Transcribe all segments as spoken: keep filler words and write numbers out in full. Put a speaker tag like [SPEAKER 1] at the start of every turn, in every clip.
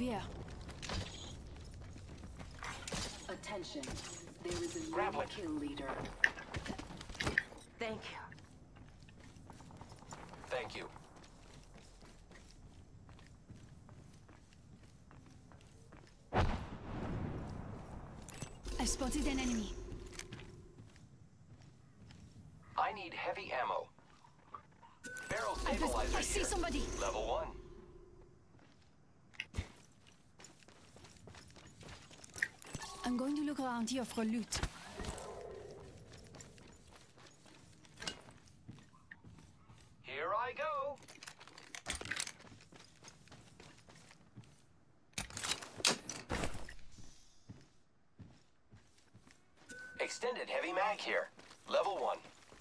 [SPEAKER 1] here.
[SPEAKER 2] Attention. There is a new kill leader.
[SPEAKER 3] Thank you.
[SPEAKER 4] Thank you.
[SPEAKER 1] I spotted an enemy.
[SPEAKER 4] I need heavy ammo. Barrel
[SPEAKER 1] I,
[SPEAKER 4] stabilizer
[SPEAKER 1] I see
[SPEAKER 4] here.
[SPEAKER 1] somebody.
[SPEAKER 4] Level one.
[SPEAKER 1] I'm going to look around here for loot.
[SPEAKER 4] Here I go. Extended heavy mag here. Level one.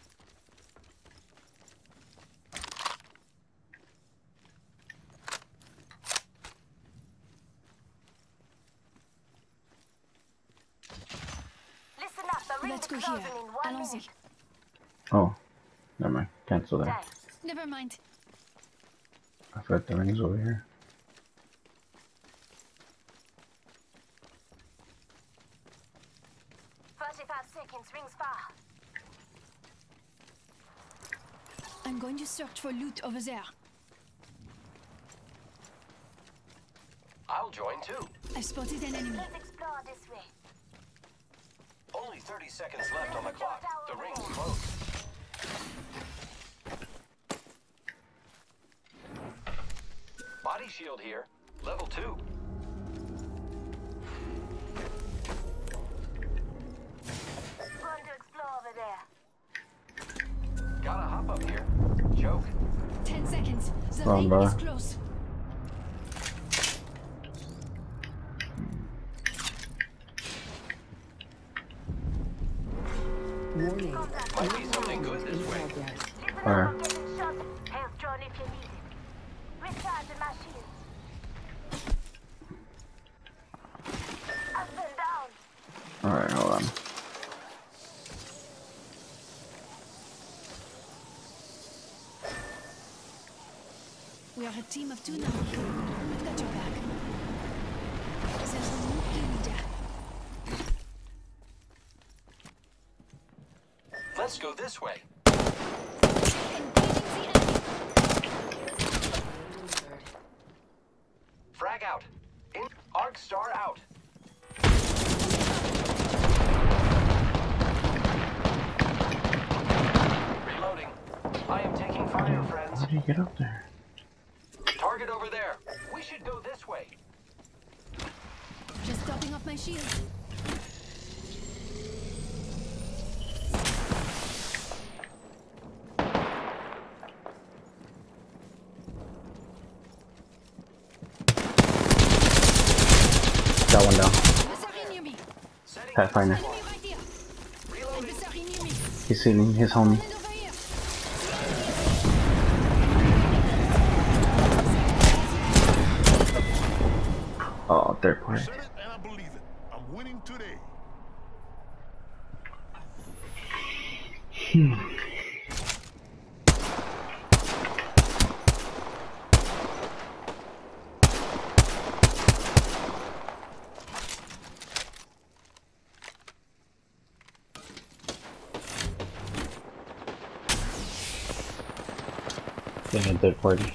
[SPEAKER 3] Listen up, the ring's
[SPEAKER 1] Let's go
[SPEAKER 3] closing
[SPEAKER 1] here.
[SPEAKER 3] in one
[SPEAKER 1] Allons-y.
[SPEAKER 3] minute.
[SPEAKER 5] Oh, never mind. Cancel that.
[SPEAKER 3] Thanks.
[SPEAKER 1] Never mind.
[SPEAKER 5] I thought the ring's over here.
[SPEAKER 3] Forty-five seconds, rings far.
[SPEAKER 1] I'm going to search for loot over there.
[SPEAKER 4] I'll join too.
[SPEAKER 1] I spotted an enemy.
[SPEAKER 3] Let's explore this way.
[SPEAKER 4] Only thirty seconds left on the clock. The ring's close. Body shield here. Level two.
[SPEAKER 3] Going to explore over there.
[SPEAKER 4] Gotta hop up here. Joke.
[SPEAKER 1] Ten seconds. The
[SPEAKER 5] Come on,
[SPEAKER 1] ring
[SPEAKER 5] bro.
[SPEAKER 1] is close.
[SPEAKER 6] Warning.
[SPEAKER 4] Might be something good this way.
[SPEAKER 6] Progress.
[SPEAKER 3] Listen up,
[SPEAKER 5] Alright.
[SPEAKER 3] I'm getting shot. Health drone if you need it. Recharging my shield. Up and down.
[SPEAKER 5] Alright, hold on.
[SPEAKER 1] We are a team of two now. We've got your back. There's a new kill leader.
[SPEAKER 4] Let's go this way.
[SPEAKER 1] Engaging the enemy.
[SPEAKER 4] Frag out. In Arc Star out. Reloading. I am taking fire, friends.
[SPEAKER 5] How do you get up there?
[SPEAKER 4] Target over there. We should go this way.
[SPEAKER 1] Just topping off my shield.
[SPEAKER 5] Got one down.
[SPEAKER 1] Adversary near me.
[SPEAKER 4] Setting
[SPEAKER 5] Pathfinder.
[SPEAKER 1] Enemy right here.
[SPEAKER 4] Reloading.
[SPEAKER 1] Adversary near me.
[SPEAKER 5] He's healing his homie.
[SPEAKER 1] Friend over here.
[SPEAKER 5] Oh, third party.
[SPEAKER 7] Said it and I believe it. I'm winning today.
[SPEAKER 5] Yeah, third party.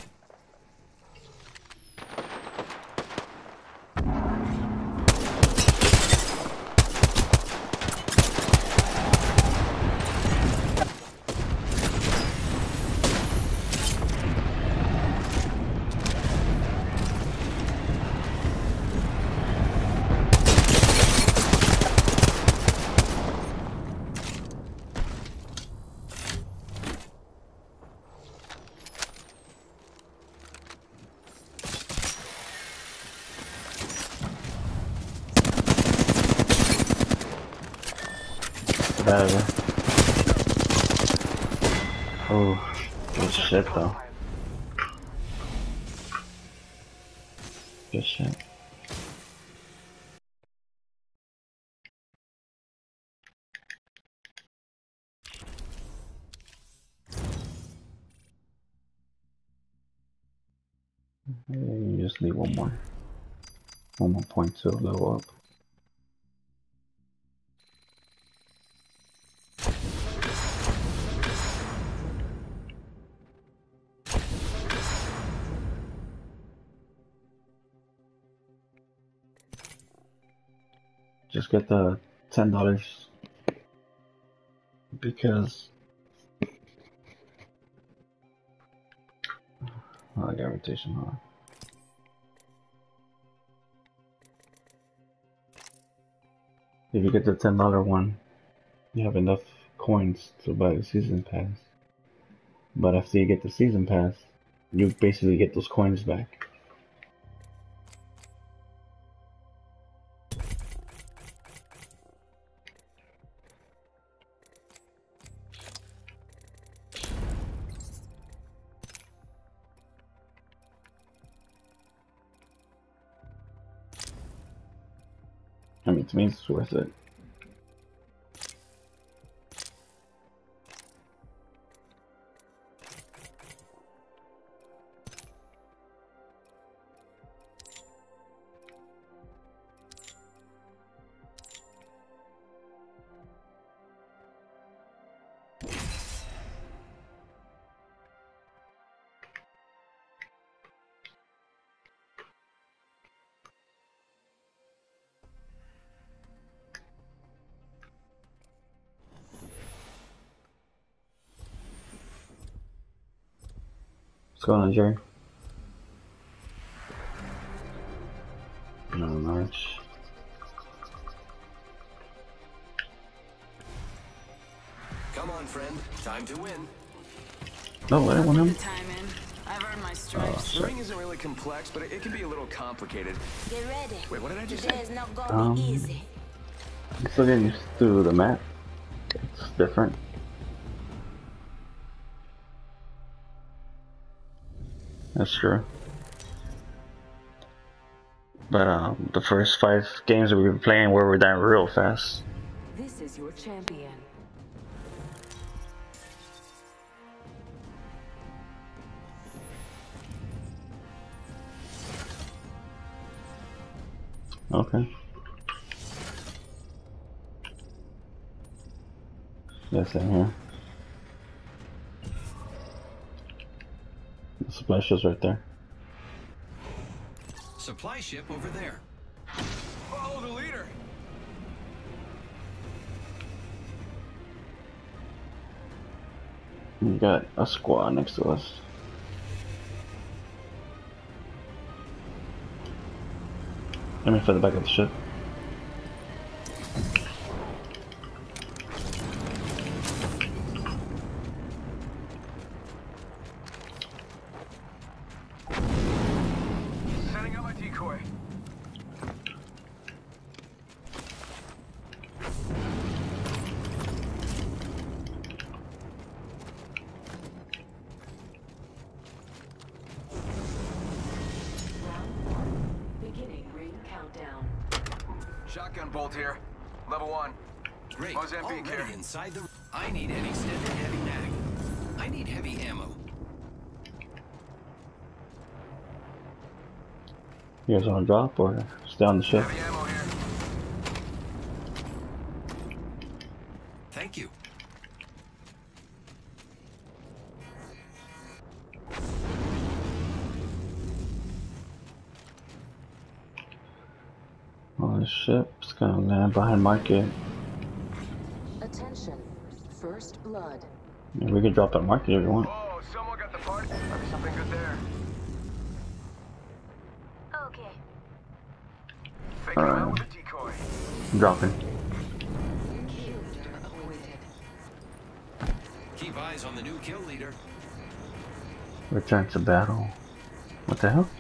[SPEAKER 5] Whatever. Oh, good shit though. Good shit. You just leave one more. one more point two level up. Just get the ten dollars because oh, I got rotation, huh? If you get the ten dollar one, you have enough coins to buy the season pass. But after you get the season pass, you basically get those coins back. I mean, to me, it's worth it. What's going on, Jerry? Not much.
[SPEAKER 4] Come on, friend. Time to win.
[SPEAKER 5] No, I don't want him.
[SPEAKER 6] The time in. I've earned my
[SPEAKER 5] Oh,
[SPEAKER 6] stripes.
[SPEAKER 4] The ring isn't really complex, but it, it can be a little complicated.
[SPEAKER 3] Get ready.
[SPEAKER 4] Wait, what did I just
[SPEAKER 3] Today
[SPEAKER 4] say?
[SPEAKER 3] is not gonna
[SPEAKER 5] Um,
[SPEAKER 3] be easy.
[SPEAKER 5] I'm still getting used to the map. It's different. That's true. But um, the first five games that we were playing were we dying real fast.
[SPEAKER 2] This is your champion.
[SPEAKER 5] Okay. Yes, in here. The supply ship's right there.
[SPEAKER 4] Supply ship over there. Follow the leader.
[SPEAKER 5] We got a squad next to us. Let me for the back of the ship.
[SPEAKER 4] Setting up my decoy.
[SPEAKER 2] Beginning ring countdown.
[SPEAKER 4] Shotgun bolt here. Level one.
[SPEAKER 8] Great.
[SPEAKER 4] Mozambique
[SPEAKER 8] Already
[SPEAKER 4] here.
[SPEAKER 8] inside the. I need an extended heavy mag. I need heavy ammo.
[SPEAKER 5] You guys want to drop or stay on the ship?
[SPEAKER 4] Heavy ammo here.
[SPEAKER 8] Thank you.
[SPEAKER 5] Oh, the ship's gonna land behind market.
[SPEAKER 2] Attention. First blood.
[SPEAKER 5] Yeah, we could drop at market if you want.
[SPEAKER 4] Oh, someone got the part. Might be something good there.
[SPEAKER 3] Okay.
[SPEAKER 4] Faking him out
[SPEAKER 5] Alright.
[SPEAKER 4] with a decoy.
[SPEAKER 5] I'm dropping.
[SPEAKER 2] Kill leader awaited.
[SPEAKER 8] Keep eyes on the new kill leader.
[SPEAKER 5] Return to battle. What the hell?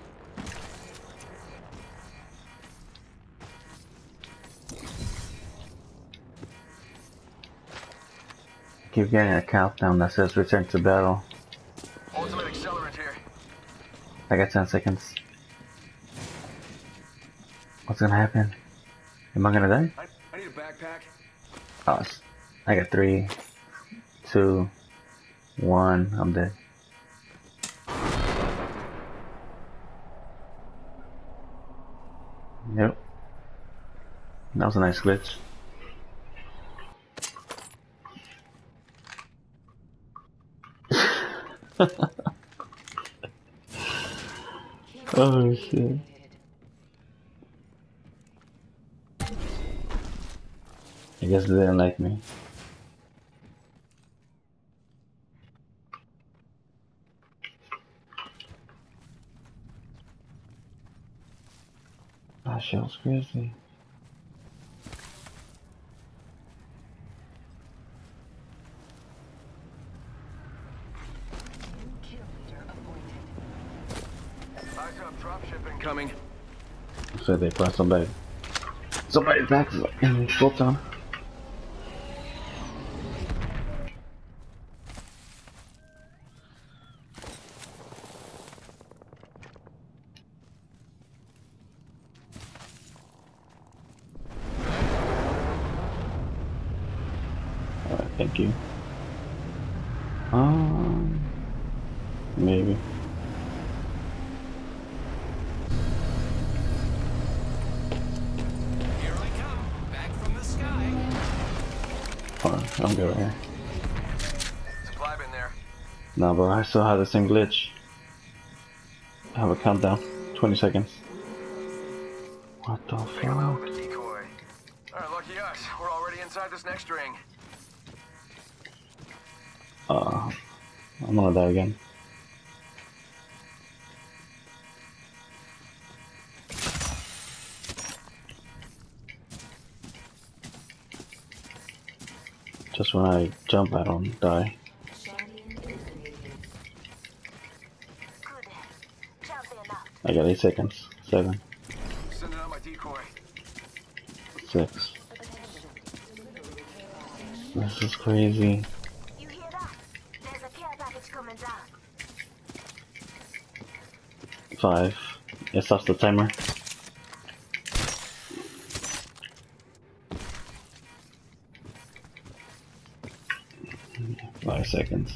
[SPEAKER 5] Keep getting a countdown that says return to battle.
[SPEAKER 4] Ultimate accelerant here.
[SPEAKER 5] I got ten seconds. What's gonna happen? Am I gonna die?
[SPEAKER 4] I, I need a backpack.
[SPEAKER 5] Oh, s- I got three, two, one. I'm dead. Yep. That was a nice glitch. Oh shit. I guess they didn't like me. That shit was crazy.
[SPEAKER 8] Dropship incoming.
[SPEAKER 5] So they brought somebody. Somebody's back in full time. Alright, thank you. Um, maybe. I'm good right here.
[SPEAKER 8] Supply bin there.
[SPEAKER 5] Nah, bro, I still have the same glitch. I have a countdown. twenty seconds. What the fuck?
[SPEAKER 8] Decoy. Alright, lucky us. We're already inside this next ring.
[SPEAKER 5] Uh, I'm gonna die again. Just when I jump, I don't die. I got eight seconds. Seven.
[SPEAKER 8] Sending out my decoy.
[SPEAKER 5] Six. This is crazy.
[SPEAKER 3] You hear that? There's a care package coming down.
[SPEAKER 5] Five. It stops the timer. Five seconds.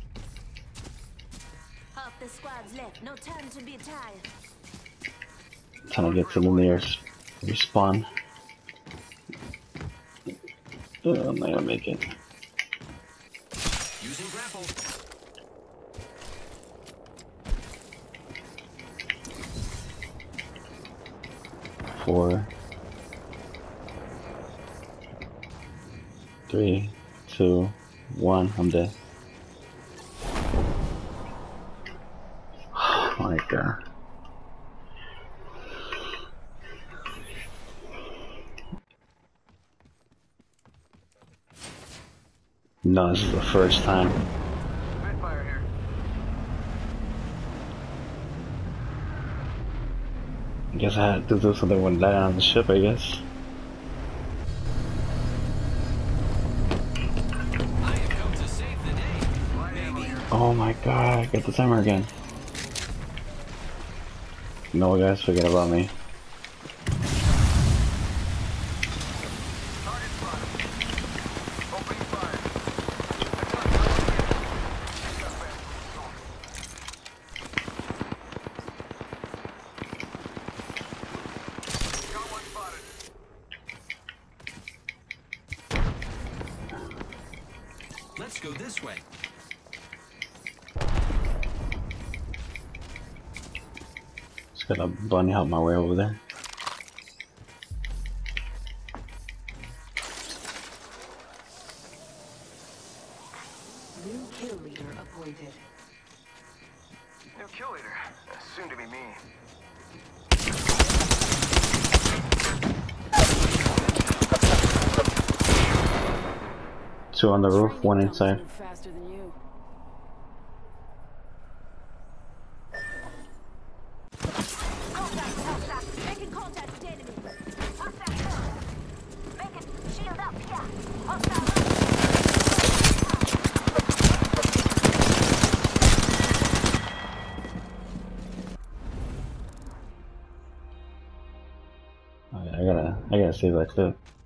[SPEAKER 3] Half the squad's left. No time to be tired.
[SPEAKER 5] Trying to get to the nearest respawn. Uh, I'm not gonna make it.
[SPEAKER 8] Using grapple.
[SPEAKER 5] Four. Three. Two. One. I'm dead. Oh my god. No, this is the first time.
[SPEAKER 8] Spitfire here.
[SPEAKER 5] I guess I had to do something when landing on the ship, I guess.
[SPEAKER 8] I have come to save the day. Baby.
[SPEAKER 5] Oh my god, I got the timer again. No, guys, forget about me.
[SPEAKER 8] Target spotted. Opening fire. Got one spotted. Let's go this way.
[SPEAKER 5] Just gotta bunny hop my way over there.
[SPEAKER 2] New kill leader appointed.
[SPEAKER 8] New kill leader. Soon to be me.
[SPEAKER 5] Two on the roof, one inside.
[SPEAKER 1] Faster than you.
[SPEAKER 3] Contact, contact. Making contact with the enemy. Hostile down. Making shield up here. Hostile.
[SPEAKER 5] I gotta, I gotta save that clip.